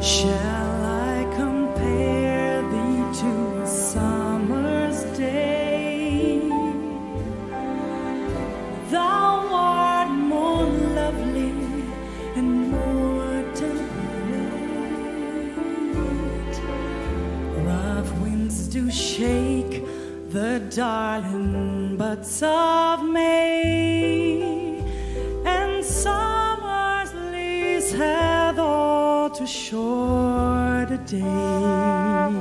Shall I compare thee to a summer's day? Thou art more lovely and more temperate. Rough winds do shake the darling buds of May, and summer's leaves hath all too short a date.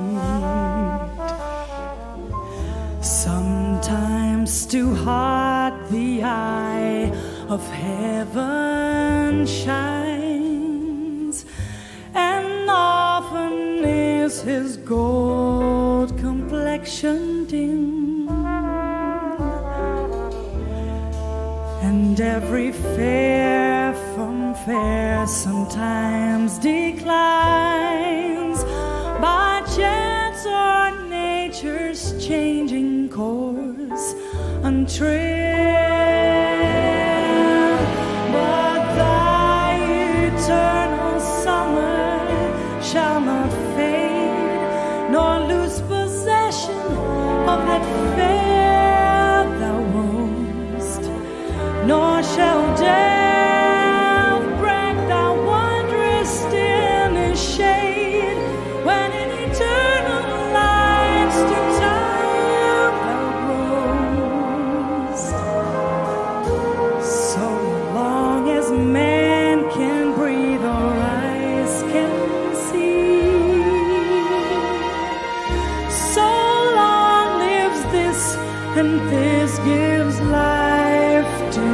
Sometimes too hot the eye of heaven shines, and often is his gold complexion dim, and every fair from fair sometimes declines by chance or nature's changing course untrimmed. But thy eternal summer shall not fade, nor lose possession of that fair thou wast, nor shall death break thy wondrous stillness shade, when in eternal lights to time thou growest. So long as man can breathe or eyes can see, so long lives this, and this gives life to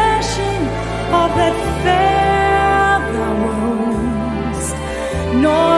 nor